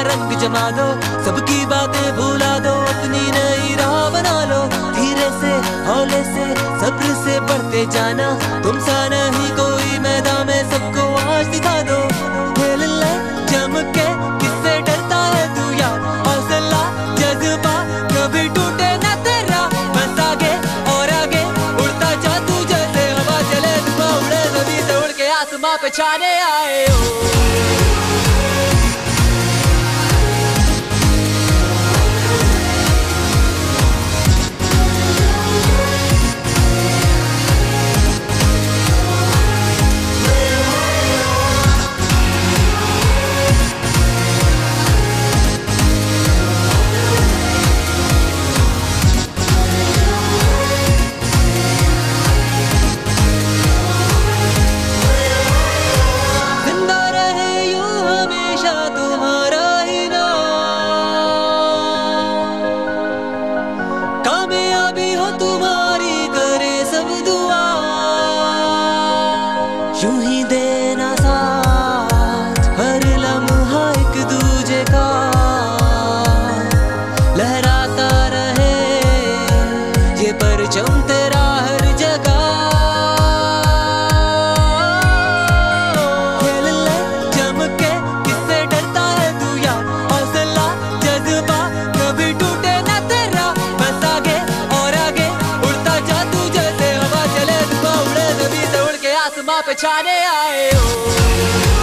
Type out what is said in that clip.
रंग जमा दो, सबकी बातें भुला दो, अपनी नई राह बना लो। धीरे से हौले से सब्र से बढ़ते जाना, तुम सा नहीं कोई मैदान में सबको आज दिखा दो। खेल ले जम के, किससे डरता है तू यार, हौसला जज्बा कभी टूटे ना तेरा। बस आगे और आगे उड़ता जा तू, जैसे हवा चले धुआं उड़े, जमीन से उड़ के आसमां पे छाने आए हो। यूं ही देना साथ हर लम्हा एक दूजे का, लहराता रहे ये परचम तेरा हर जगह। खेल ले जम के, किससे डरता है तू यार, हौसला जज्बा कभी टूटे ना तेरा। बस आगे और आगे उड़ता जा तू, जैसे हवा चले धुआं उड़े, जमीन से उड़ के आसमां पे छाने आए हो।